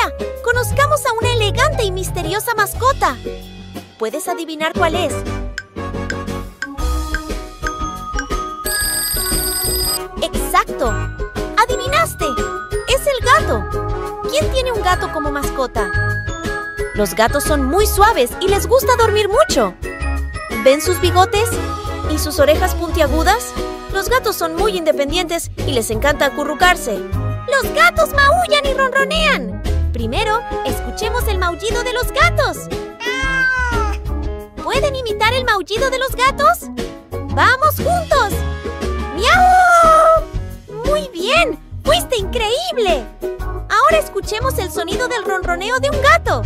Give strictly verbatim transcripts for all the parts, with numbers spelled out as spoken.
Ahora, conozcamos a una elegante y misteriosa mascota. ¿Puedes adivinar cuál es? ¡Exacto! ¡Adivinaste! ¡Es el gato! ¿Quién tiene un gato como mascota? Los gatos son muy suaves y les gusta dormir mucho. ¿Ven sus bigotes y sus orejas puntiagudas? Los gatos son muy independientes y les encanta acurrucarse. ¡Los gatos maullan y ronronean! Primero, escuchemos el maullido de los gatos. ¿Pueden imitar el maullido de los gatos? ¡Vamos juntos! ¡Miau! ¡Muy bien! ¡Fuiste increíble! Ahora escuchemos el sonido del ronroneo de un gato.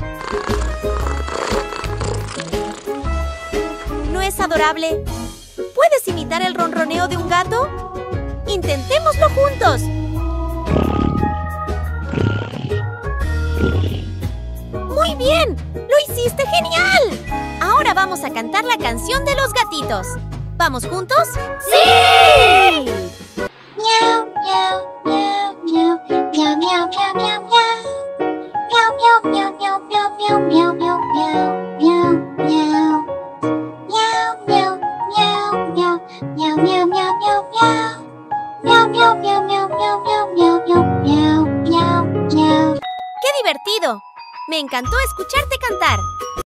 ¿No es adorable? ¿Puedes imitar el ronroneo de un gato? ¡Intentémoslo juntos! ¡Muy bien! ¡Lo hiciste genial! Ahora vamos a cantar la canción de los gatitos. ¿Vamos juntos? ¡Sí! Miau, miau, miau, miau, miau, miau, miau, miau, miau. Miau, miau, miau, miau, miau, miau, miau, miau, miau, miau. Miau, miau, miau, miau, miau, miau, miau, miau, miau. Miau, miau, miau, miau, miau, miau, miau, miau, miau, miau, miau. ¡Qué divertido! Me encantó escucharte cantar.